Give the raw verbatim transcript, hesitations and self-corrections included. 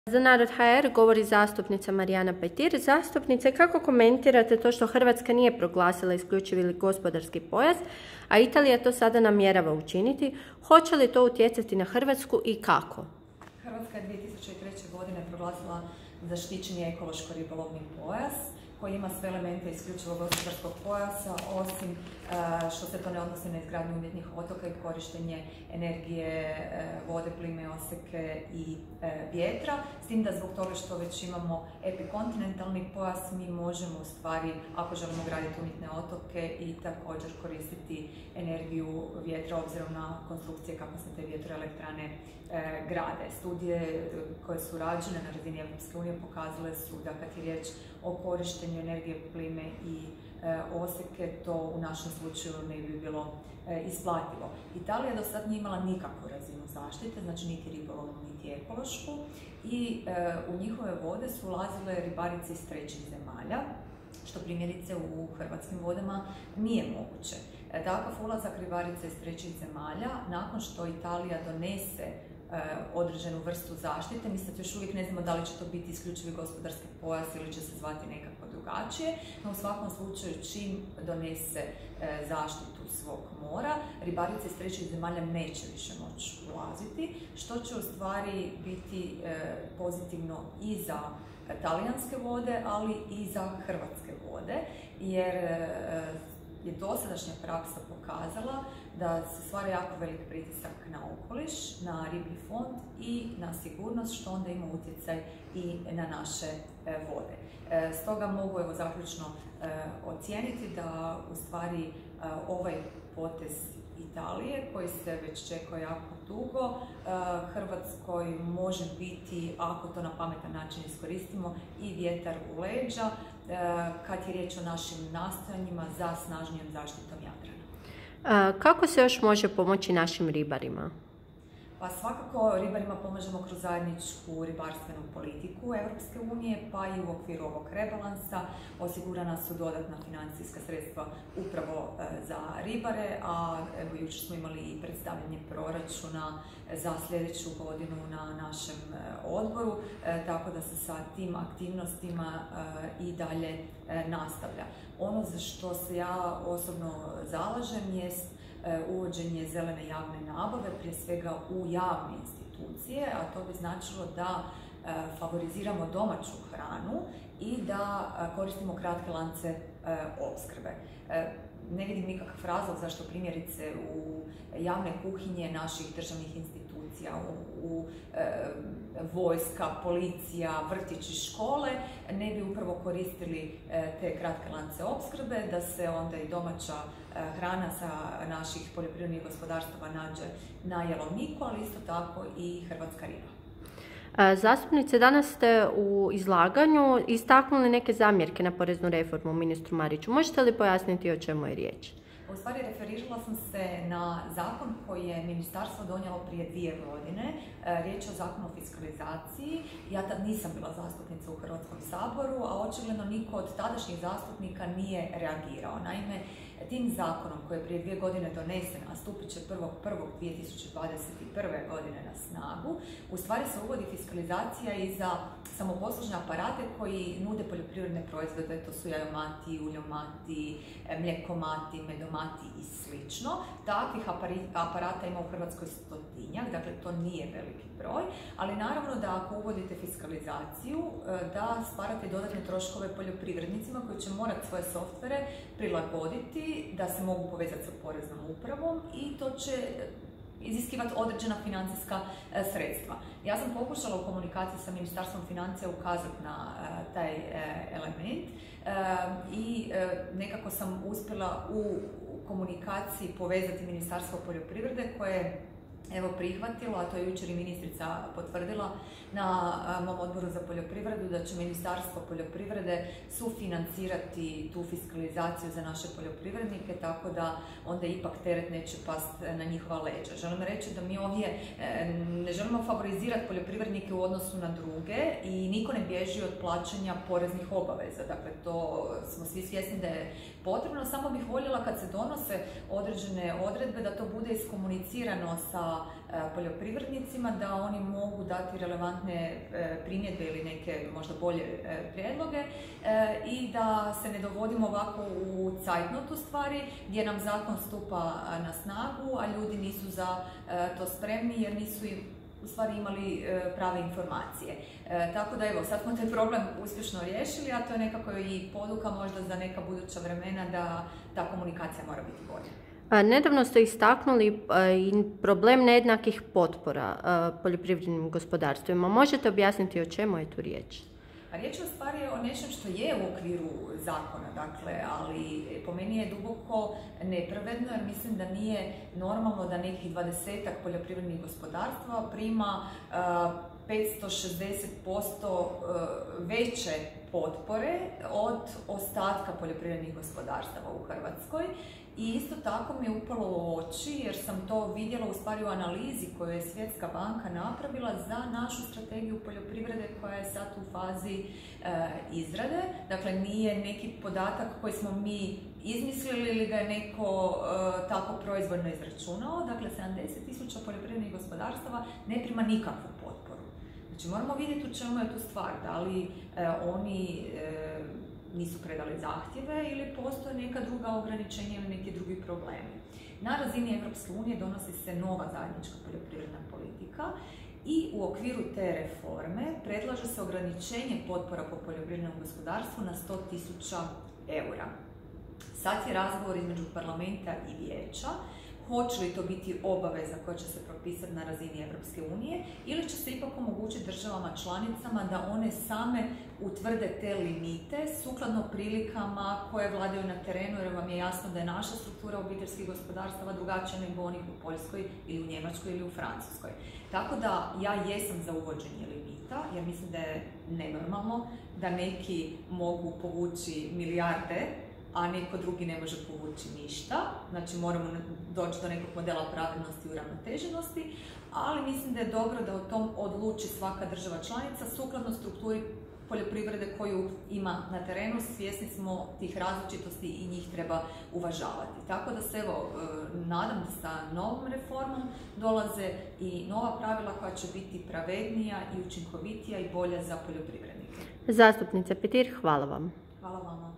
Za Narod ha er govori zastupnica Marijana Petir. Zastupnice, kako komentirate to što Hrvatska nije proglasila isključivi gospodarski pojas, a Italija to sada namjerava učiniti? Hoće li to utjecati na Hrvatsku i kako? Hrvatska je dvije tisuće treće. godine proglasila zaštićeni ekološko-ribolovni pojas koji ima sve elemente isključivog gospodarskog pojasa, osim što se to ne odnosi na izgradnju umjetnih otoka i korištenje energije, vode, plime, oseke i vjetra. S tim da zbog toga što već imamo epikontinentalni pojas, mi možemo u stvari, ako želimo graditi umjetne otoke, i također koristiti energiju vjetra obzirom na konstrukcije kako se te vjetroelektrane grade. Studije koje su rađene na razini Europske unije pokazale su da kad je riječ o korištenju energije plime i oseke, to u našem slučaju ne bi bilo isplativo. Italija do sad nije imala nikakvu razinu zaštite, znači niti ribolovnu, niti ekološku, i u njihove vode su ulazile ribarice iz trećih zemalja, što primjerice u hrvatskim vodama nije moguće. Takav ulazak ribarice iz trećih zemalja, nakon što Italija donese određenu vrstu zaštite, mi sad još uvijek ne znamo da li će to biti isključivi gospodarski pojas ili će se zvati nekako drugačije, no u svakom slučaju čim donese zaštitu svog mora, ribarice iz trećih zemalja neće više moći ulaziti, što će u stvari biti pozitivno i za talijanske vode, ali i za hrvatske vode, jer je dosadašnja praksa pokazala da se stvara jako velik pritisak na okoliš, na riblji fond i na sigurnost, što onda ima utjecaj i na naše vode. Stoga mogu evo zaključno ocijeniti da u stvari ovaj potez Italije, koji se već čeka jako dugo, Hrvatskoj može biti, ako to na pametan način iskoristimo, i vjetar u leđa kad je riječ o našim nastojanjima za snažnijom zaštitom Jadrana. Kako se još može pomoći našim ribarima? Pa svakako ribarima pomažemo kroz zajedničku ribarstvenu politiku Europske unije, pa i u okviru ovog rebalansa osigurana su dodatna financijska sredstva upravo za ribare, a evo jučer smo imali i predstavljanje proračuna za sljedeću godinu na našem odboru, tako da se sa tim aktivnostima i dalje nastavlja. Ono za što se ja osobno zalažem jest uvođenje zelene javne nabave, prije svega u javne institucije, a to bi značilo da favoriziramo domaću hranu i da koristimo kratke lance opskrbe. Ne vidim nikakav razlog zašto primjerice u javne kuhinje naših državnih institucija, u, u e, vojska, policija, vrtići, škole ne bi upravo koristili e, te kratke lance opskrbe, da se onda i domaća e, hrana sa naših poljoprivrednih gospodarstava nađe na jelovniku, ali isto tako i hrvatska riba. Zastupnice, danas ste u izlaganju istaknuli neke zamjerke na poreznu reformu ministru Mariću. Možete li pojasniti o čemu je riječ? U stvari referirala sam se na zakon koji je ministarstvo donijelo prije dvije godine. Riječ je o zakonu o fiskalizaciji. Ja tad nisam bila zastupnica u Hrvatskom saboru, a očigledno niko od tadašnjih zastupnika nije reagirao. Naime, tim zakonom koji je prije dvije godine donesen, a stupit će prvog prvog dvije tisuće dvadeset prve. godine na snagu, u stvari se uvodi fiskalizacija i za samoposlužne aparate koji nude poljoprivredne proizvode, to su jajomati, uljomati, mljekomati, medomati i slično. Takvih aparata ima u Hrvatskoj stotinjak, dakle to nije veliki broj, ali naravno da ako uvodite fiskalizaciju, da stvarate dodatne troškove poljoprivrednicima koji će morati svoje softvere prilagoditi da se mogu povezati sa poreznom upravom, i to će iziskivati određena financijska e, sredstva. Ja sam pokušala u komunikaciji sa Ministarstvom financija ukazati na e, taj e, element e, i e, nekako sam uspjela u komunikaciji povezati Ministarstvo poljoprivrede koje evo prihvatilo, a to je jučer i ministrica potvrdila na mom odboru za poljoprivredu, da će Ministarstvo poljoprivrede sufinancirati tu fiskalizaciju za naše poljoprivrednike, tako da onda ipak teret neće pasti na njihova leđa. Želim reći da mi ovdje ne želimo favorizirati poljoprivrednike u odnosu na druge i niko ne bježi od plaćanja poreznih obaveza. Dakle, to smo svi svjesni da je potrebno, samo bih voljela kad se donose određene odredbe da to bude iskomunicirano sa poljoprivrednicima da oni mogu dati relevantne primjedbe ili neke možda bolje prijedloge i da se ne dovodimo ovako u cajtnotu stvari gdje nam zakon stupa na snagu, a ljudi nisu za to spremni jer nisu u stvari imali prave informacije. E, tako da evo, sad smo taj problem uspješno riješili, a to je nekako i poduka možda za neka buduća vremena da ta komunikacija mora biti bolja. Nedavno ste istaknuli i problem nejednakih potpora poljoprivrednim gospodarstvima. Možete objasniti o čemu je tu riječ? Riječ je u stvari o nečem što je u okviru zakona, dakle, ali po meni je duboko nepravedno jer mislim da nije normalno da nekih dvadesetak poljoprivrednih gospodarstva prima uh, petsto šezdeset posto veće potpore od ostatka poljoprivrednih gospodarstava u Hrvatskoj. I isto tako mi je upalo u oči jer sam to vidjela u stvari u analizi koju je Svjetska banka napravila za našu strategiju poljoprivrede koja je sad u fazi e, izrade. Dakle, nije neki podatak koji smo mi izmislili ili ga je neko e, tako proizvoljno izračunao. Dakle, sedamdeset tisuća poljoprivrednih gospodarstava ne prima nikakvu potporu. Znači, moramo vidjeti u čemu je tu stvar. Da li e, oni e, nisu predali zahtjeve ili postoje neka druga ograničenja ili neki drugi problemi. Na razini Europske unije donosi se nova zajednička poljoprivredna politika i u okviru te reforme predlaže se ograničenje potpora po poljoprivrednom gospodarstvu na sto tisuća eura. Sad je razgovor između parlamenta i vijeća. Hoće li to biti obaveza koja će se propisati na razini Europske unije ili će se ipak omogućiti državama članicama da one same utvrde te limite sukladno prilikama koje vladaju na terenu, jer vam je jasno da je naša struktura obiteljskih gospodarstava drugačija nego onih u Poljskoj ili u Njemačkoj ili u Francuskoj. Tako da ja jesam za uvođenje limita jer mislim da je nenormalno da neki mogu povući milijarde, a neko drugi ne može povući ništa. Znači moramo doći do nekog modela pravednosti i uravnoteženosti, ali mislim da je dobro da o tom odluči svaka država članica sukladno strukturi poljoprivrede koju ima na terenu. Svjesni smo tih različitosti i njih treba uvažavati. Tako da se evo, nadam da sa novom reformom dolaze i nova pravila koja će biti pravednija i učinkovitija i bolja za poljoprivrednike. Zastupnice Petir, hvala vam. Hvala vama.